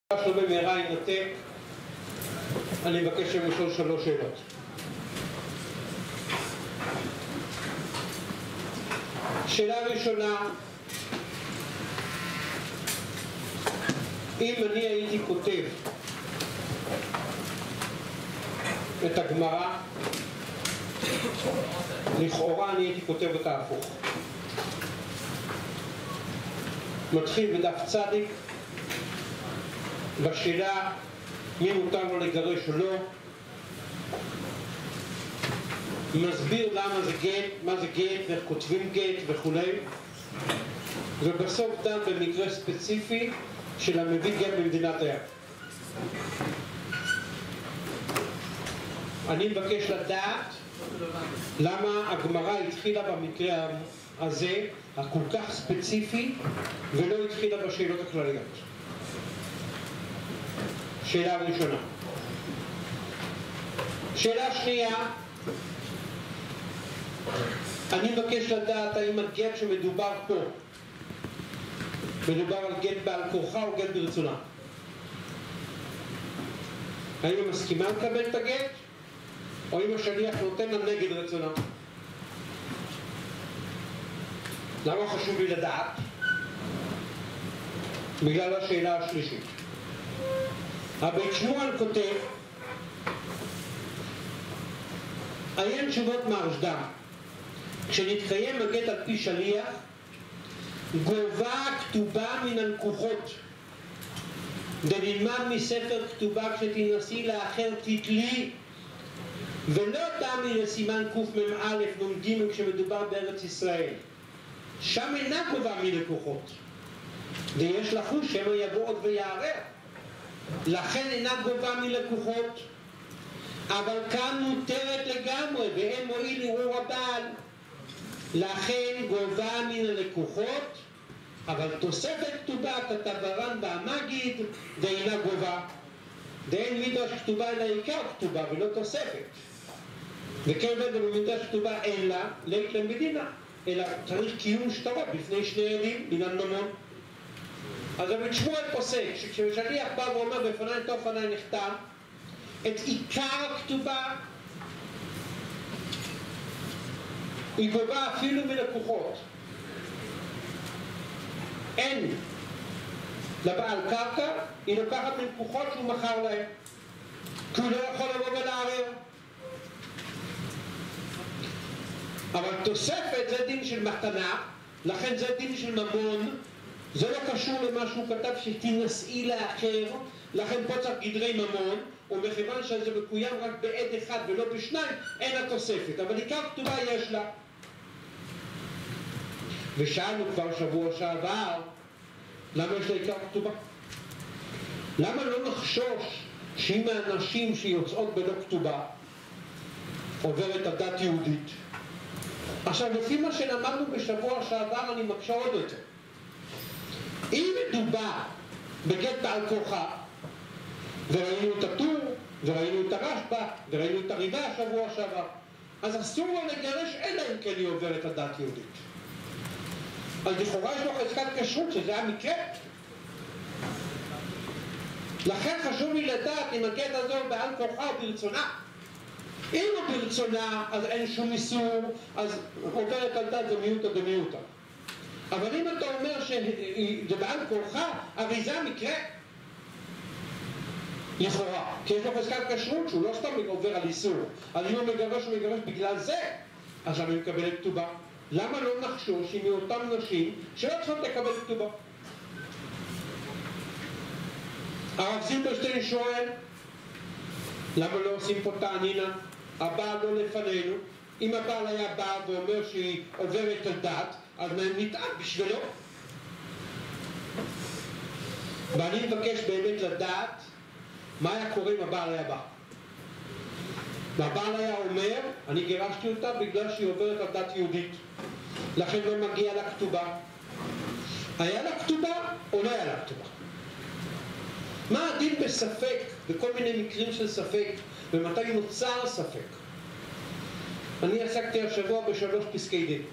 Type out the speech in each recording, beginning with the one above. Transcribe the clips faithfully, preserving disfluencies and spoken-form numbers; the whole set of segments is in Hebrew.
שלא במהרה ינתק, אני מבקש לשאול שלוש שאלות. שאלה ראשונה, אם אני הייתי כותב את הגמרא, לכאורה אני הייתי כותב אותה הפוך. מתחיל בדף צדיק בשאלה מי מותר לו לגרש או לא, מסביר למה זה גט, מה זה גט, ואיך כותבים גט וכולי, ובסוף דן במקרה ספציפי של המביא גט במדינת היד. אני מבקש לדעת למה הגמרא התחילה במקרה הזה, הכל כך ספציפי, ולא התחילה בשאלות הכלליות. שאלה ראשונה. שאלה שנייה, אני מבקש לדעת האם הגט שמדובר פה מדובר על גט בעל כורחה או גט ברצונה. האם היא מסכימה לקבל את הגט או אם השליח נותן לה נגד רצונה? למה חשוב לי לדעת? בגלל השאלה השלישית. הבית שמואל כותב, עיין תשובות מהרשד"ם, כשנתקיים הגט על פי שליח, גובה כתובה מן הלקוחות. דנלמד מספר כתובה כשתנסי לאחר תתלי, ולא דמי לסימן קמ"א נ"ג כשמדובר בארץ ישראל. שם אינה גובה מלקוחות. ויש לחוש שמא יבוא עוד ויערער. לכן אינה גובה מלקוחות. אבל כאן מותרת לגמרי, ואין מועיל ערעור הבעל. לכן גובה מן הלקוחות, אבל תוספת כתובה כתב הר"ן והמגיד, ואינה גובה. דאין מדרש כתובה אלא עיקר כתובה ולא תוספת. וכן במדרש כתובה אין לה לית למדינה, אלא צריך קיום שטרות בפני שני עדים בעניין ממון. אז הבית שמואל פוסק שכששליח בא ואומר בפניי תופניי נחתם, את עיקר הכתובה היא גובה אפילו מלקוחות. אין לבעל קרקע, היא לוקחת מלקוחות שהוא מכר להם, כי הוא לא יכול לבוא ולערער. אבל תוספת זה דין של מתנה, לכן זה דין של ממון. זה לא קשור למה שהוא כתב שתנסי לאחר, לכן פה צריך גדרי ממון, ומכיוון שזה מקוים רק בעד אחד ולא בשניים, אין לה תוספת, אבל עיקר כתובה יש לה. ושאלנו כבר שבוע שעבר, למה יש לה עיקר כתובה? למה לא נחשוש שאם האנשים שיוצאות בלא כתובה עוברת הדת יהודית? עכשיו, לפי מה שלמדנו בשבוע שעבר, אני מקשה עוד יותר. אם מדובר בגט בעל כורחה, וראינו את הטור, וראינו את הרשב"א, וראינו את הריבה השבוע שעבר, אז אסור לו לגרש אלא אם כן היא עוברת הדת יהודית. אז לכאורה יש לו חזקת כשרות, שזה המקרה. לכן חשוב לי לדעת אם הגט הזה הוא בעל כורחה או ברצונה. אם הוא ברצונה, אז אין שום איסור, אז עוברת על דת זה מיעוטה דמיעוטה. אבל אם אתה אומר שזה בעל כורחה, הרי זה המקרה. לכאורה, כי יש לו חזקת כשרות שהוא לא סתם עובר על איסור. אז אם הוא מגרש הוא מגרש בגלל זה, אז אני מקבל כתובה. למה לא נחשוש עם אותם נשים שלא צריכות לקבל כתובה? הרב זילברשטיין שואל, למה לא עושים פה תענינה? הבעל לא לפנינו. אם הבעל היה בא ואומר שהיא עוברת על דת, אז נטען בשבילו. ואני מבקש באמת לדעת מה היה קורה אם הבעל היה בא. והבעל היה אומר, אני גירשתי אותה בגלל שהיא עוברת על דת יהודית, לכן לא מגיע לה כתובה. היה לה כתובה או לא היה לה כתובה? מה הדין בספק, בכל מיני מקרים של ספק, ומתי נוצר ספק? אני עסקתי השבוע בשלוש פסקי דין.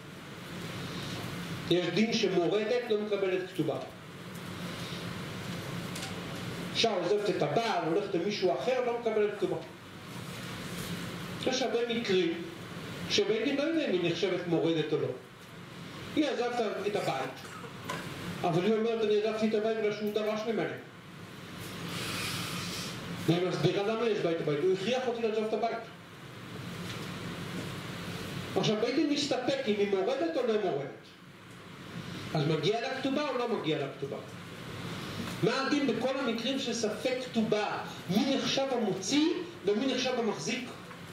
יש דין שמורדת לא מקבלת כתובה. אישה עוזבת את הבעל, הולכת למישהו אחר, לא מקבלת כתובה. יש הרבה מקרים שבית דין לא יודע אם היא נחשבת מורדת או לא. היא עזבת את הבית, אבל היא אומרת, אני עזבתי את הבית בגלל שהוא דרש ממני. והיא מסבירה למה יש בית הבית, הוא הכריח אותי לעזוב את הבית. עכשיו, בית דין מסתפק אם היא מורדת או לא מורדת. אז מגיע לה כתובה או לא מגיע לה כתובה? מה הדין בכל המקרים של ספק כתובה? מי נחשב המוציא ומי נחשב המחזיק?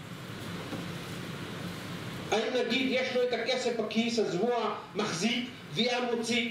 האם נגיד יש לו את הכסף בכיס, אז הוא המחזיק והיא המוציא?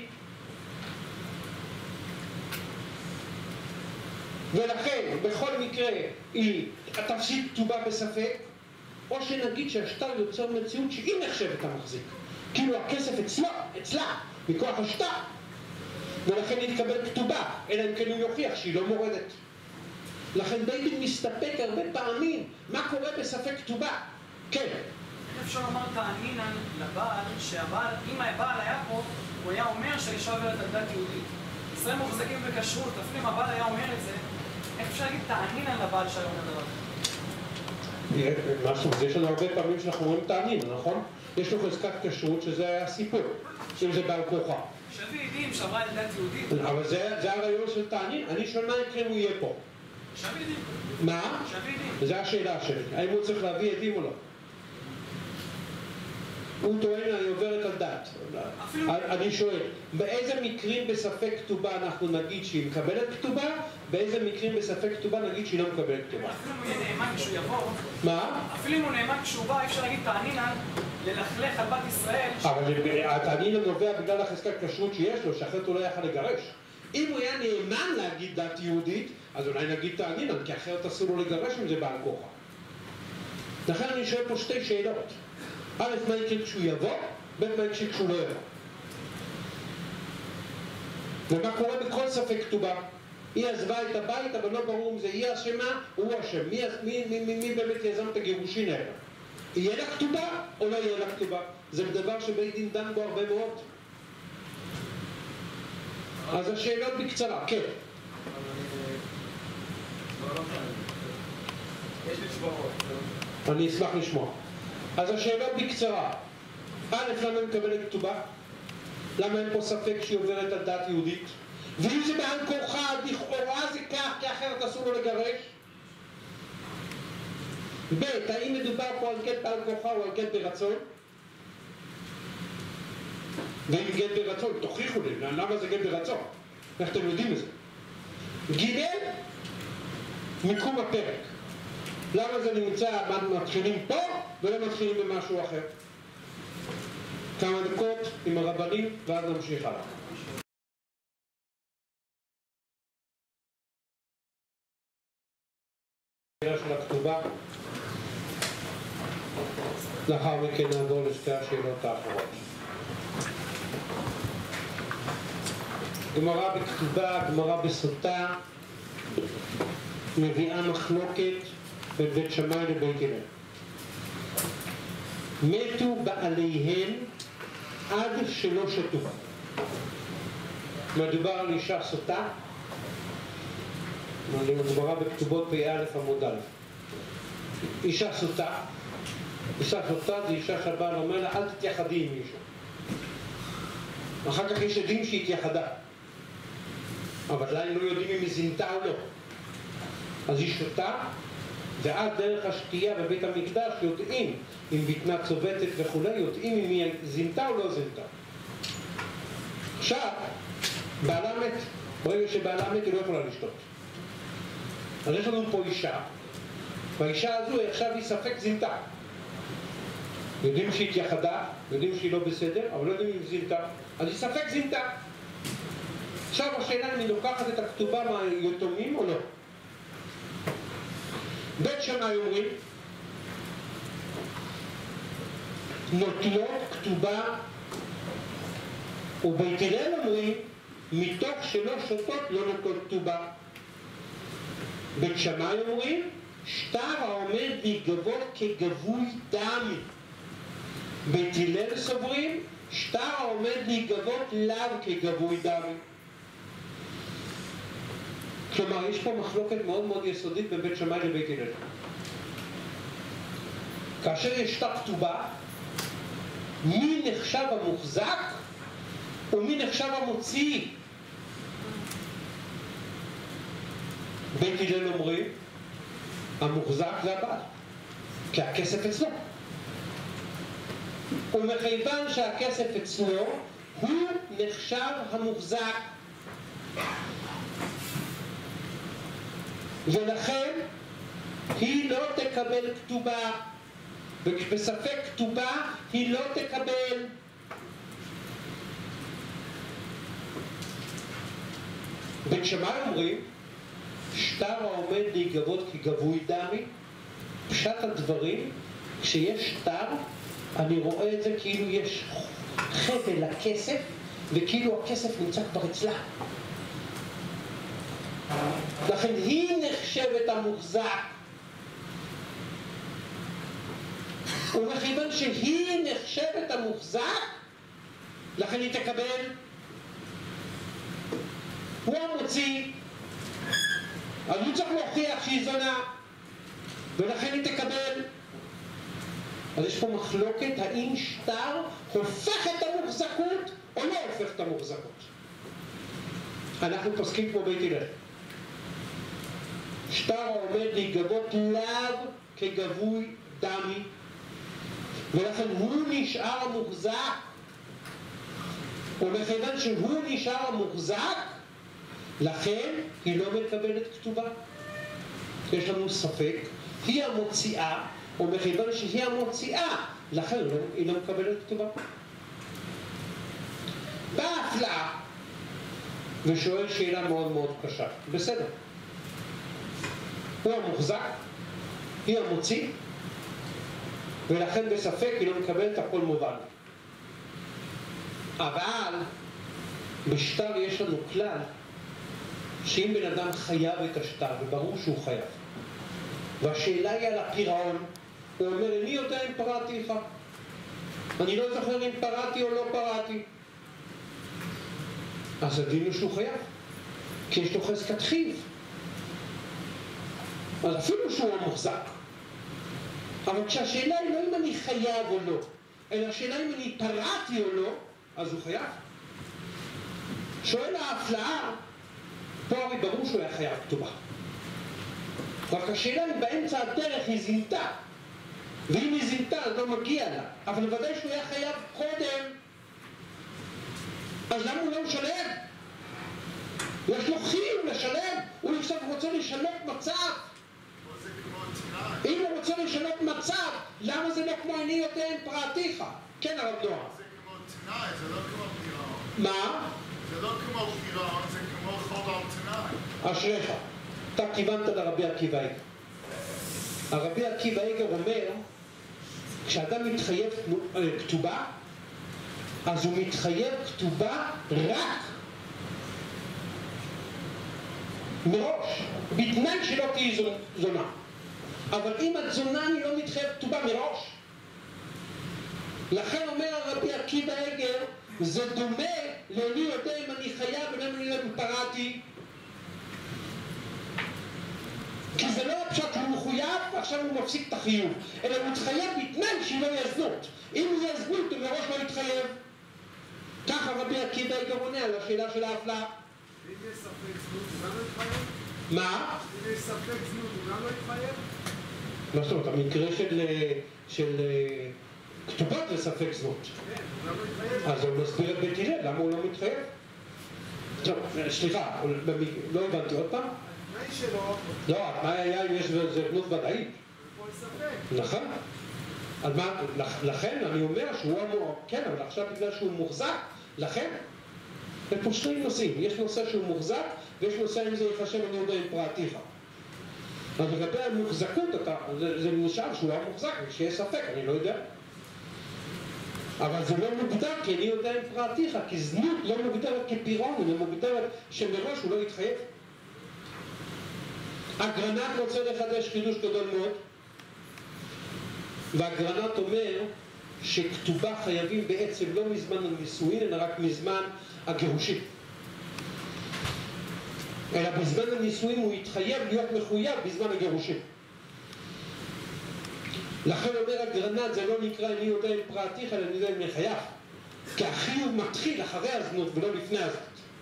ולכן בכל מקרה היא תפסיד כתובה בספק, או שנגיד שהשטר יוצר מציאות שהיא נחשבת המחזיק, כאילו הכסף אצלה, אצלה, מכוח השטר, ולכן היא תקבל כתובה, אלא אם כן הוא יוכיח שהיא לא מורדת. לכן בית דין מסתפק הרבה פעמים מה קורה בספק כתובה. כן. אפשר לומר תענינן לבעל, שהבעל, אם הבעל היה פה, הוא היה אומר שהאישה עוברת על דת יהודית. ישראל מוחזקים בכשרות, אפילו אם הבעל היה אומר את זה, איך אפשר להגיד תענינן לבעל שהיום הדבר? משהו, יש לנו הרבה פעמים שאנחנו אומרים תענין, נכון? יש לו חזקת כשרות שזה היה סיפור, אם זה בעל כוחה. שבי עדים שעברה על דת יהודית. אבל זה הרעיון של תענין, אני שואל מה יקרה אם הוא יהיה פה. שבי עדים. מה? שבי עדים. זו השאלה שלי, האם הוא צריך להביא עדים או לא? הוא טוען, אני עוברת על דת. אני שואל, באיזה מקרים בספק כתובה אנחנו נגיד שהיא מקבלת כתובה, באיזה מקרים בספק כתובה נגיד שהיא לא מקבלת כתובה? אפילו אם הוא יהיה נאמן כשהוא יבוא, מה? אפילו אם הוא נאמן כשהוא בא, אפשר להגיד תענינן ללכלך על בת ישראל. אבל התענינן נובע בגלל החזקת כשרות שיש לו, שאחרת הוא לא יכל לגרש. אם הוא היה נאמן להגיד דת יהודית, אז אולי נגיד תענינן, כי אחרת אסור לו לגרש אם זה בעל כוחה. לכן אני שואל פה שתי שאלות. א', מה יקרה כשהוא יבוא, ב', מה יקרה כשהוא לא יבוא. ומה קורה בכל ספק כתובה? היא עזבה את הבית, אבל לא ברור אם זה היא אשמה, הוא אשם. מי, מי, מי, מי, מי באמת יזם את הגירושין האלה? יהיה לה כתובה או לא יהיה לה כתובה? זה דבר שבית דין דן בו הרבה מאוד. אז השאלות בקצרה, כן. אני אשמח לשמוע. אז השאלות בקצרה. א', למה היא מקבלת כתובה? למה אין פה ספק שהיא עוברת על דת יהודית? ואם זה בעל כורחה, לכאורה זה כך, כי אחרת אסור לו לגרש? ב', האם מדובר פה על גט בעל כורחה או על גט ברצון? ואם גט ברצון, תוכיחו לי, למה זה גט ברצון? איך אתם יודעים את זה? ג', מיקום הפרק. למה זה נמצא, מתחילים פה ולא מתחילים במשהו אחר? כמה דקות עם הרבנים ואז נמשיך הלאה. השאלה של הכתובה. לאחר מכן נעבור לשתי השאלות האחרות. גמרא בכתובה, גמרא בסוטה, מביאה מחלוקת בין בית שמאי לבית הלל. מתו בעליהן עד שלא שתו. מדובר על אישה סוטה, מדובר בכתובות פ"א עמוד א'. אישה סוטה, אישה סוטה זה אישה שהבעל אומר לה אל תתייחדי עם מישהו. אחר כך יש עדים שהתייחדה, אבל עדיין לא יודעים אם היא זינתה או לא. אז היא שותה, ועד דרך השתייה בבית המקדש יודעים אם בטנה צובטת וכו', יודעים אם היא זינתה או לא זינתה. עכשיו, בעלה מת, ברגע שבעלה מת היא לא יכולה לשתות. אז יש לנו פה אישה, והאישה הזו עכשיו היא ספק זינתה. יודעים שהיא התייחדה, יודעים שהיא לא בסדר, אבל לא יודעים אם היא זינתה, אז היא ספק זינתה. עכשיו השאלה אם היא לוקחת את הכתובה מהיתומים או לא. בית שמאי אומרים נוטלות כתובה, ובית הלל אומרים מתוך שלא שותות לא נוטלות כתובה. בית שמאי אומרים שטר העומד להיגבות כגבוי דם. בית הלל סוברים שטר העומד להיגבות לאו כגבוי דם. כלומר, יש פה מחלוקת מאוד מאוד יסודית בין בית שמאי לבית הלל. כאשר יש שטר כתובה, מי נחשב המוחזק ומי נחשב המוציא? בית הלל אומרים, המוחזק זה הבעל, כי הכסף אצלו. ומכיוון שהכסף אצלו, הוא נחשב המוחזק. ולכן היא לא תקבל כתובה, ובספק כתובה היא לא תקבל. בית שמאי אומרים, שטר העומד להיגבות כגבוי דמי, פשט הדברים, כשיש שטר, אני רואה את זה כאילו יש חבל לכסף, וכאילו הכסף נמצא כבר אצלה. לכן היא נחשבת המוחזק. ומכיוון שהיא נחשבת המוחזק, לכן היא תקבל. הוא המוציא, אז הוא צריך להוכיח שהיא זונה, ולכן היא תקבל. אז יש פה מחלוקת האם שטר הופך את המוחזקות או לא הופך את המוחזקות. אנחנו פוסקים כמו בית הלל. שטר העומד להיגבות לאו כגבוי דמי, ולכן הוא נשאר המוחזק. ומכיוון שהוא נשאר המוחזק, לכן היא לא מקבלת כתובה. יש לנו ספק, היא המוציאה, ומכיוון שהיא המוציאה, לכן היא לא מקבלת כתובה. באה הפלאה ושואל שאלה מאוד מאוד קשה. בסדר, הוא המוחזק, היא המוציא, ולכן בספק היא לא מקבלת, הכל מובן. אבל בשטר יש לנו כלל שאם בן אדם חייב את השטר, וברור שהוא חייב, והשאלה היא על הפירעון, הוא אומר, אני יודע אם פרעתי לך, אני לא זוכר אם פרעתי או לא פרעתי, אז הדין הוא שהוא חייב, כי יש לו חזקת חיוב. אז אפילו שהוא המוחזק. אבל כשהשאלה היא לא אם אני חייב או לא, אלא השאלה אם אני פרעתי או לא, אז הוא חייב. שואל ההפלאה, פה הרי ברור שהוא היה חייב כתובה. רק השאלה אם באמצע הדרך היא זינתה, ואם היא זינתה אז לא מגיע לה, אבל ודאי שהוא היה חייב קודם. אז למה הוא לא משלם? יש לו חיוב לשלם, הוא עכשיו רוצה לשנות מצב. אם הוא רוצה לשנות מצב, למה זה לא כמו אני יודע אם פרעתיך? כן, הרב נועם. זה כמו תנאי, זה לא כמו פירעון. מה? זה לא כמו פירעון, זה כמו חוב על תנאי. אשריך, אתה כיוונת לרבי עקיבא איגר. הרבי עקיבא איגר אומר, כשאדם מתחייב כתובה, אז הוא מתחייב כתובה רק מראש, בתנאי שלא תהי זונה. אבל אם את זונה אני לא מתחייב כתובה מראש. לכן אומר הרבי עקיבא איגר, זה דומה לאני יודע אם אני חייב ולמה אני לא פרעתי. כי זה לא הפשט שהוא מחויב ועכשיו הוא מפסיק את החיוב, אלא הוא מתחייב בתנאי שהיא לא יהיה זנות. אם היא יהיה זנות הוא מראש לא יתחייב. ככה רבי עקיבא איגר עונה על השאלה של ההפלאה. אם יש ספק זנות הוא גם לא יתחייב? מה? אם יש ספק זנות הוא גם לא יתחייב? מה זאת אומרת, המקרה של, של כתובות זה ספק זנות. כן, הוא גם לא יתחייב. אז הוא מסביר את בית הלל, למה הוא לא מתחייב? טוב, סליחה, לא הבנתי עוד פעם? התנאי שלו... לא, מה היה אם יש זנות ודאית? כל ספק. נכון. אז מה, לכן אני אומר שהוא אמור, כן, אבל עכשיו בגלל שהוא מוחזק, לכן, יש פה שני נושאים, יש נושא שהוא מוחזק, ויש נושא אם זה יחשב אני יודע אם פרעתיך. אז לגבי המוחזקות, אתה, זה, זה נשאר שהוא היה מוחזק, ושיהיה ספק, אני לא יודע. אבל זה לא מוגדר, כי אני יודע אם פרעתיך, כי זנות לא מוגדרת כפירעון, היא מוגדרת שמראש הוא לא יתחייב. אגרנט רוצה לחדש חידוש גדול מאוד, והאגרנט אומר שכתובה חייבים בעצם לא מזמן הנישואין, אלא רק מזמן הגירושים. אלא בזמן הנישואים הוא יתחייב להיות מחויב בזמן הגירושים. לכן אומר אגרנט, זה לא נקרא אני יודע עם פרעתיך, אלא אני יודע עם מחייך. כי החיוב מתחיל אחרי הזנות ולא לפני הזנות.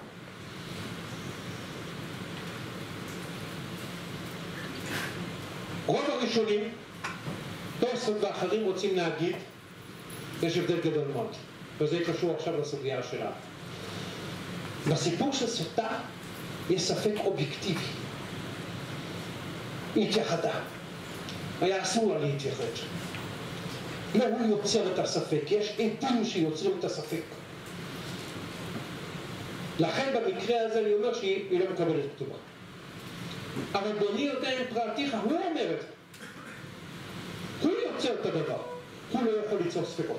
רוב הראשונים, תוספות ואחרים רוצים להגיד, יש הבדל גדול מאוד, וזה קשור עכשיו לסוגיה שלנו. בסיפור של סוטה יש ספק אובייקטיבי. היא התייחדה. היה אסור לה להתייחד. לא הוא יוצר את הספק, יש עדים שיוצרים את הספק. לכן במקרה הזה אני אומר שהיא לא מקבלת כתובה. אבל בני יודע עם פרעתיך, הוא אומר את זה. הוא יוצר את הדבר, הוא לא יכול ליצור ספקות.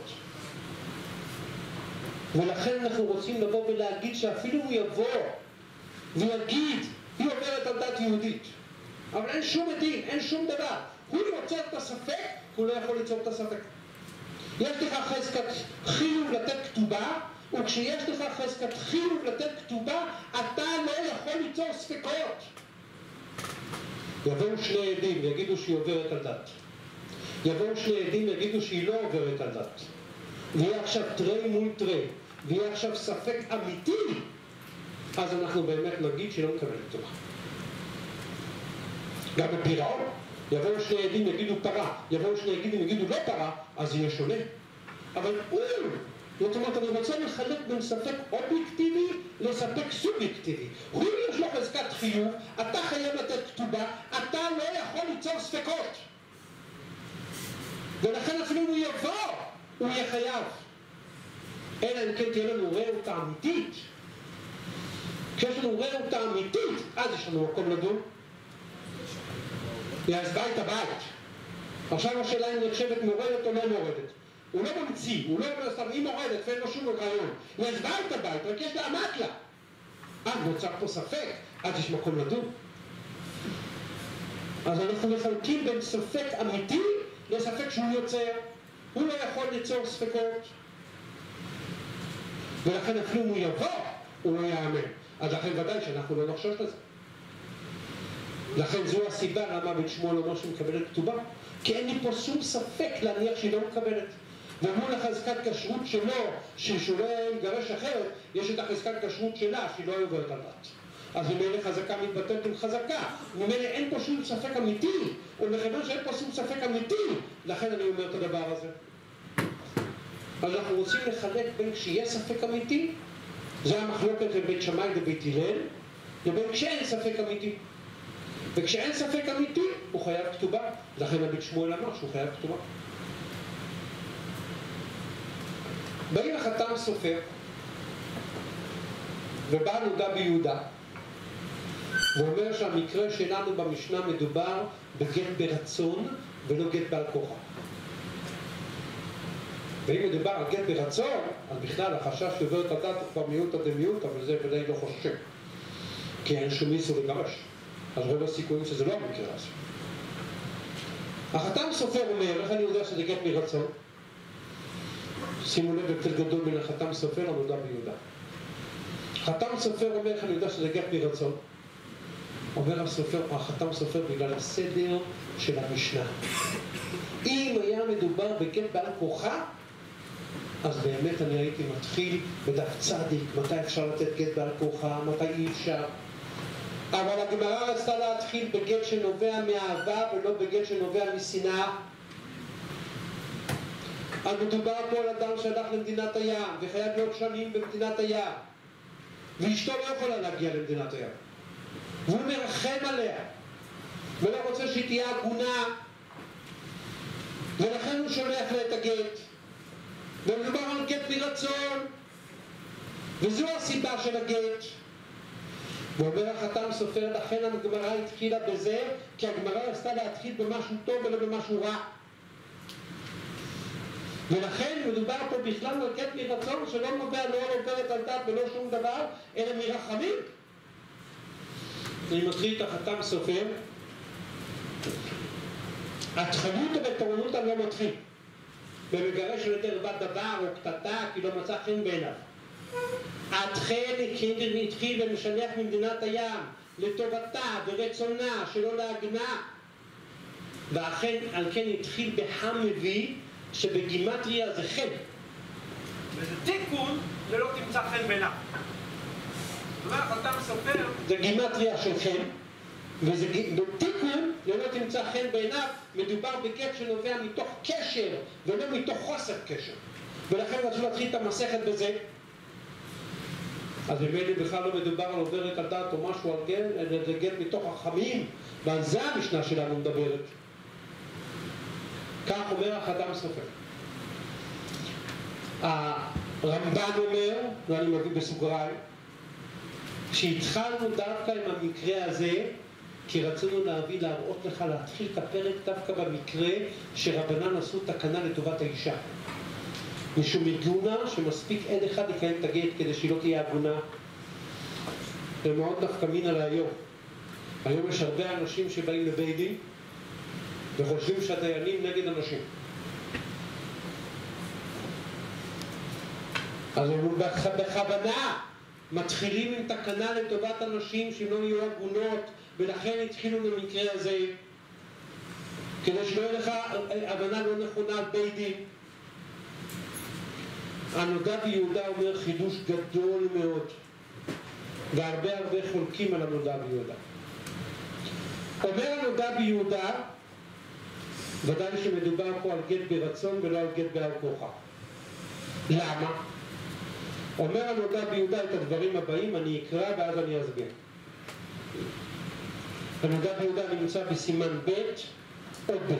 ולכן אנחנו רוצים לבוא ולהגיד שאפילו הוא יבוא ויגיד, היא עוברת על דת יהודית. אבל אין שום עדים, אין שום דבר. הוא יוצר את הספק, הוא לא יכול ליצור את הספק. יש לך חזקת חיוב לתת כתובה, וכשיש לך חזקת חיוב לתת כתובה, אתה לא יכול ליצור ספקות. יבואו שני עדים ויגידו שהיא עוברת על דת. יבואו שני עדים ויגידו שהיא לא עוברת על דת. ויהיה עכשיו תרי מול תרי, ויהיה עכשיו ספק אמיתי, אז אנחנו באמת נגיד שהיא לא מקבלת כתובה. גם בפירעון, יבואו שני עדים ויגידו פרה, יבואו שני עדים ויגידו לא פרה, אז יהיה שונה. אבל הוא, זאת אומרת, אני רוצה לחלק בין ספק אובייקטיבי לספק סובייקטיבי. הוא יש לו חזקת חיוב, אתה חייב לתת כתובה, אתה לא יכול ליצור ספקות. ולכן אפילו אם הוא יבוא, הוא יהיה חייב. אלא אם כן תהיה לנו ראות האמיתית. כשיש לנו ראות האמיתית, אז יש לנו מקום לדון. אז בית הבית. עכשיו השאלה אם נחשבת מורדת או לא מורדת. הוא לא ממציא, הוא לא אומר סתם, היא מורדת ואין לו שום רעיון. אז בית הבית, רק יש לה אמת לה. אז נוצר פה ספק, אז יש מקום לדון. אז אנחנו מחלקים בין ספק אמיתי לספק שהוא יוצר. הוא לא יכול ליצור ספקות. ולכן אפילו אם הוא יבוא, הוא לא יאמן. אז לכן ודאי שאנחנו לא נחשוש לזה. לכן זו הסיבה למה בית שמואל אומר שהיא מקבלת כתובה. כי אין לי פה שום ספק להניח שהיא לא מקבלת. ומול החזקת כשרות שלו, שהוא לא יגרש אחרת, יש את החזקת כשרות שלה שהיא לא עוברת על דת. אז ממילא חזקה מתבטאת עם חזקה. ממילא אין פה שום ספק אמיתי. ומכיוון שאין פה שום ספק אמיתי, לכן אני אומר את הדבר הזה. אז אנחנו רוצים לחלק בין כשיהיה ספק אמיתי, זה המחלוקת בין בית שמאי לבית הלל, לבין כשאין ספק אמיתי. וכשאין ספק אמיתי, הוא חייב כתובה. לכן הבית שמואל אמר שהוא חייב כתובה. באים החתם סופר, ובא נודע ביהודה, ואומר שהמקרה שלנו במשנה מדובר בגט ברצון ולא גט בעל כוחה. ואם מדובר על גט ברצון, אז בכלל החשש שעובר את הדת הוא כבר מיעוט עד מיעוט, אבל זה ודאי לא חושב. כי אין שום איסור לגרש. אז רוב הסיכויים שזה לא המקרה הזה. החתם סופר אומר, איך אני יודע שזה גט מרצון? שימו לב הבדל גדול בין החתם סופר לנודע ביהודה. חתם סופר אומר, איך אני יודע שזה גט מרצון? אומר הסופר, החתם סופר בגלל הסדר של המשנה. אם היה מדובר בגט בעל כוחה, אז באמת אני הייתי מתחיל בדף צדיק, מתי אפשר לתת גט בעל כוחה, מתי אי אפשר. אבל הגמרא רצתה להתחיל בגט שנובע מאהבה ולא בגט שנובע משנאה. אז מדובר פה על אדם שהלך למדינת הים וחייב להיות שנים במדינת הים, ואשתו לא יכולה להגיע למדינת הים, והוא מרחם עליה ולא רוצה שהיא תהיה הגונה, ולכן הוא שולח לה את הגט, ומדובר על גט מרצון, וזו הסיבה של הגט. ואומר החתם סופר, לכן הגמרא התחילה בזה, כי הגמרא רצתה להתחיל במשהו טוב ולא במשהו רע. ולכן מדובר פה בכלל על גט מרצון שלא נובע, לא עוברת על דת ולא שום דבר, אלא מרחמים. אני מתחיל את החתם סופר. התחלות ובפורענות אני לא מתחיל. ומגרש על ידי רבת דבר או קטטה כי לא מצא חן בעיניו. התחל התחיל ומשלח ממדינת הים לטובתה ורצונה שלא להגנה. ואכן, על כן התחיל בחם מביא, שבגימטריה זה חן. וזה תיקון ללא תמצא חן בעיניו. זאת אומרת, חתם סופר... זה גימטריה של חן, וזה תיקון ללא תמצא חן בעיניו, מדובר בגט שנובע מתוך קשר, ולא מתוך חוסר קשר. ולכן רצו להתחיל את המסכת בזה. אז במילא בכלל לא מדובר על עוברת על דעת או משהו על גט, אלא זה גט מתוך החכמים, ועל זה המשנה שלנו מדברת. כך אומר החתם סופר. הרמב"ן אומר, ואני מביא בסוגריים, שהתחלנו דווקא עם המקרה הזה, כי רצינו להביא, להראות לך, להתחיל את הפרק דווקא במקרה שרבנן עשו תקנה לטובת האישה. משום עגונה שמספיק עד אחד לקיים את הגט כדי שהיא לא תהיה עגונה. זה מאוד דווקא מין על היום. היום יש הרבה אנשים שבאים לבית דין וחושבים שהדיינים נגד אנשים. אז הם בכוונה מתחילים עם תקנה לטובת אנשים שהם לא יהיו עגונות, ולכן התחילו במקרה הזה כדי שלא יהיה לך הבנה לא נכונה על בית דין. הנודע ביהודה אומר חידוש גדול מאוד, והרבה הרבה חולקים על הנודע ביהודה. אומר הנודע ביהודה, ודאי שמדובר פה על גט ברצון ולא על גט בעל כורחה. למה? אומר הנודע ביהודה את הדברים הבאים, אני אקרא ואז אני אסביר. הנודע ביהודה נמצא בסימן ב' עוד ב'.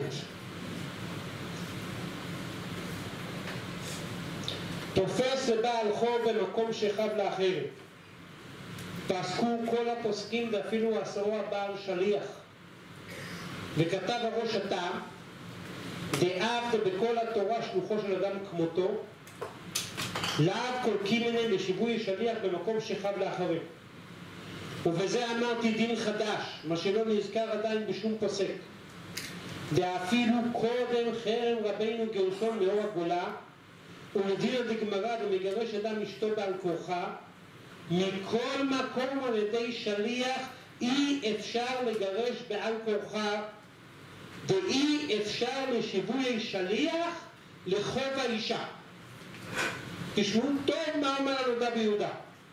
תופס לבעל חוב במקום שחב לאחרת. פסקו כל הפוסקים ואפילו עשרו הבעל שליח. וכתב הראש התם, דאבת בכל התורה שלוחו של אדם כמותו, לאו כל קימנה לשיווי שליח במקום שחב לאחרים. ובזה אמרתי דין חדש, מה שלא נזכר עדיין בשום פוסק. ואפילו קודם חרם רבינו גרשון מאור הגולה, ומדין דגמרא ומגרש אדם אשתו בעל כורחה, מכל מקום על ידי שליח אי אפשר לגרש בעל כורחה, ואי אפשר לשיווי שליח לחוב האישה. תשמעו טוב מה אומר הנודע ביהודה.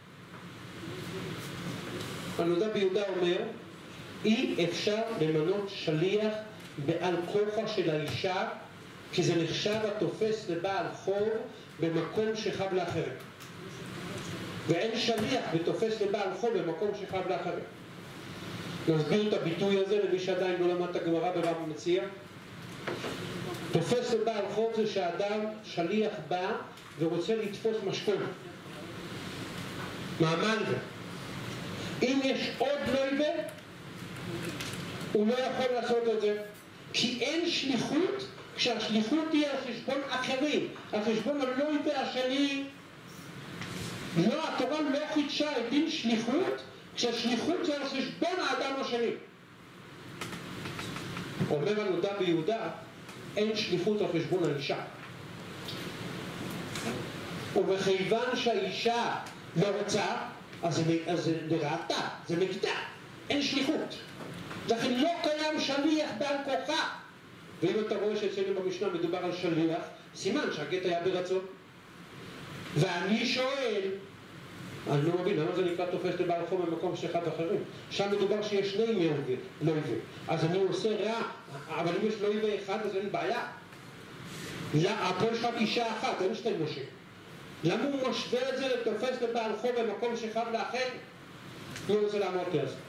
הנודע ביהודה אומר אי אפשר למנות שליח בעל כורחה של האישה, כי זה נחשב התופס לבעל חוב במקום שחב לאחרת. ואין שליח ותופס לבעל חוב במקום שחב לאחרת. נסביר את הביטוי הזה למי שעדיין לא למד את הגמרא ברבא מציעא. תופס לבעל חוב זה שהאדם שליח בא ורוצה לתפוס משכון. מעמד זה. אם יש עוד לויבה, הוא לא יכול לעשות את זה. כי אין שליחות, כשהשליחות היא על חשבון אחרים, על חשבון הלויבה השני. לא, התורה לא חידשה את דין שליחות, כשהשליחות זה על חשבון האדם השני. אומר הנודע ביהודה, אין שליחות על חשבון האישה. ובכיוון שהאישה לא רוצה, אז זה לרעתה, זה נגדה, אין שליחות. לכן לא קיים שליח בעל כורחה. ואם אתה רואה שאצלנו במשנה מדובר על שליח, סימן שהגט היה ברצון. ואני שואל, אני לא מבין, למה זה נקרא תופס לבעל חוב במקום שחב אחרים? שם מדובר שיש שני לויבה. אז אני עושה רע, אבל אם יש לויבה אחד אז אין בעיה. פה יש רק אישה אחת, אין שתי משה. למה הוא משווה את זה לתופס לבעל חוב במקום שחב לאחר? אני רוצה לעמוד על זה.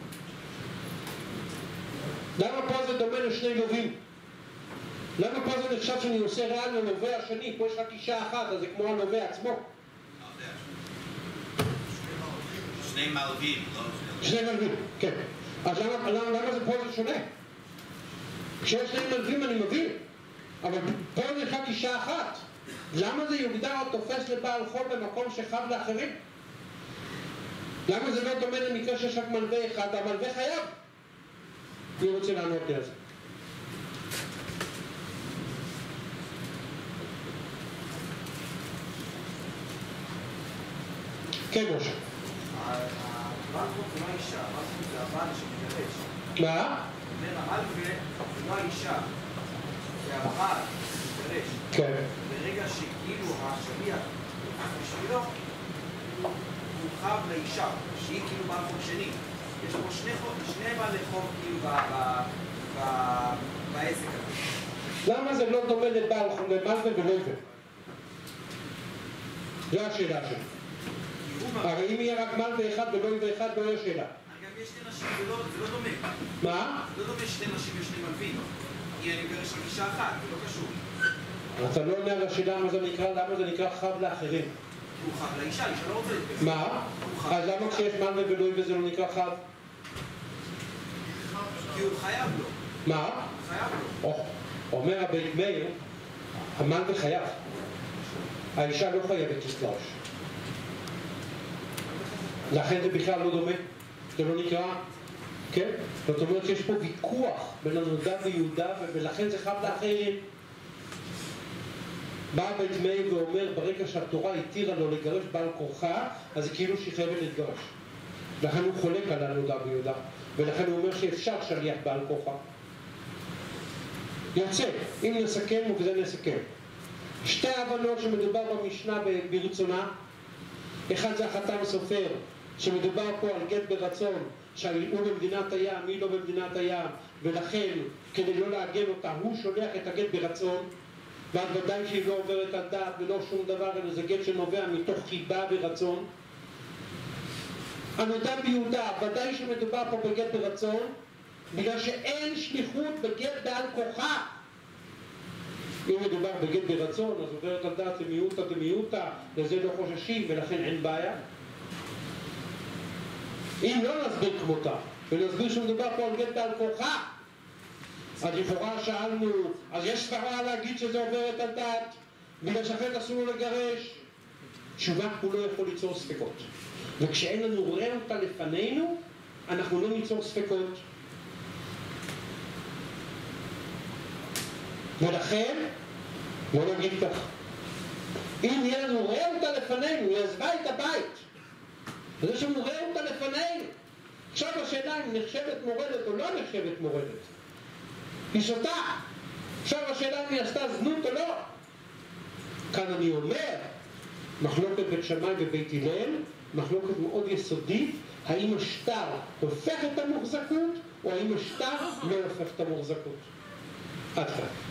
למה פה זה דומה לשני לווים? למה פה זה נחשב שאני עושה רע ללווה השני? פה יש רק אישה אחת, אז זה כמו הלווה עצמו. שני מלווים, לא שני מלווים, כן. אז למה, למה, למה זה פה זה שונה? כשיש שני מלווים אני מבין, אבל פה זה רק אישה אחת. למה זה יוגדר תופס לבעל חוב במקום שחב לאחרים? למה זה לא דומה למקרה שיש רק מלווה אחד, המלווה חייב? אני רוצה לענות על זה. כן, משה. מלכות זה לא האישה, מלכות זה הבעל שמתגרש. מה? אומר, המלכה זה לא האישה, זה הבעל שמתגרש. כן. ברגע שכאילו השליח בשבילו, הוא חב לאישה, שהיא כאילו בעל חוב שני. יש פה שני, שני בעלי חוב כאילו ב, ב, ב, בעסק הזה. למה זה לא דומה לבעל חוב למלווה ולויבה? זו השאלה שלי. הרי אם יהיה רק מלווה אחד ולויבה אחד, לא יהיה שאלה. אגב, יש שני נשים, זה לא, זה לא דומה. מה? זה לא דומה שני נשים ושני מלווים. כי אני מגרש רק אישה אחת, זה לא קשור. אתה לא עונה על השאלה למה זה נקרא, למה זה נקרא חב לאחרים. הוא חב לאישה, אישה לא רוצה להתגרש. מה? אז למה כשיש מלווה ולויבה זה לא נקרא חב? כי הוא חייב לו. מה? הוא חייב לו. או, אומר הבית מאיר, המלווה חייב. האישה לא חייבת להתגרש. לכן זה בכלל לא דומה. זה לא נקרא, כן? זאת אומרת שיש פה ויכוח בין הנודע ויהודה, ולכן זה חב לאחרים. בא בית מאיר ואומר, ברגע שהתורה התירה לו לגרש בעל כורחה, אז זה כאילו שהיא חייבת להתגרש. לכן הוא חולק על הנודע ויהודה, ולכן הוא אומר שאפשר שליח בעל כורחה. יוצא, אם נסכם ובזה נסכם. שתי הבנות שמדובר במשנה ברצונה, אחד זה החתם סופר, שמדובר פה על גט ברצון, שהוא במדינת הים, היא לא במדינת הים, ולכן כדי לא להגן אותה, הוא שולח את הגט ברצון, ועד ודאי שהיא לא עוברת על דעת ולא שום דבר, אלא זה גט שנובע מתוך חיבה ורצון. הנודע ביהודה, ודאי שמדובר פה בגט ברצון, בגלל שאין שליחות בגט בעל כורחה. אם מדובר בגט ברצון, אז עוברת על דעת למיעוטה דמיעוטה, לזה לא חוששים, ולכן אין בעיה. אם לא נסביר כמותה, ונסביר שמדובר פה על גט בעל כורחה, אז לכאורה שאלנו, אז יש סברה להגיד שזה עוברת על דעת, בגלל שאחרת אסור לו לגרש. תשובה, הוא לא יכול ליצור ספקות. וכשאין לנו רואה אותה לפנינו, אנחנו לא ניצור ספקות. ולכן, בוא נגיד כך, אם יהיה לנו רואה אותה לפנינו, היא עזבה את הבית, אז יש לנו רואה אותה לפנינו. עכשיו השאלה אם נחשבת מורדת או לא נחשבת מורדת. היא שותה. עכשיו השאלה אם היא עשתה זנות או לא. כאן אני אומר, מחלוקת בית שמאי ובית הלל, מחלוקת מאוד יסודית, האם השטר הופך את המוחזקות, או האם השטר לא הופך את המוחזקות. עד כאן.